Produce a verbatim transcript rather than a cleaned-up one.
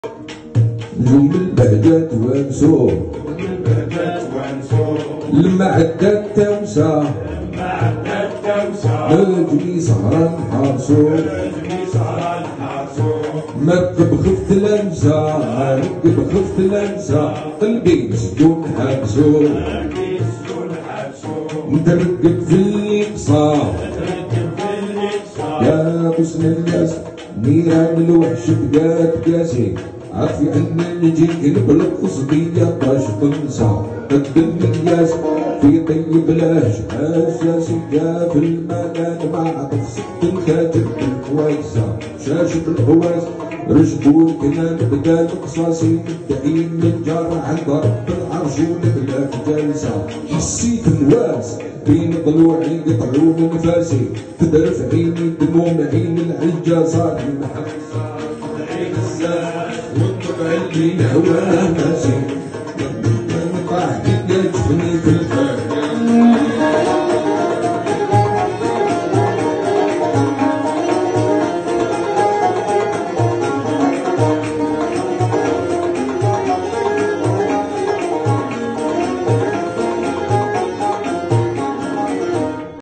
نجوم البهجات وانسو لما عدات تمسى نجمي سهران حارسو ما بخفت لمسة بخفت لمسة قلبي مسجون حابسو نترقب في الإقصى يا حسن الناس نيران الوحش بقات كاسي عافي عنا نجيك نبلغ قصدية باش تنسى قد المقياس في طيب لاش أساسية في المكان مع تفسد الكاتب الكويسة شاشة الحواس رشبو الكنان بدا القصاصي مبدئين من جار عند رب العرش ونبدا في جلسة حسيت نواس بين ضلوعي قطعوا من نفاسي تدرف عيني دموم عين العجة صار من حق عين الزاز والطبع اللي هواه ماشي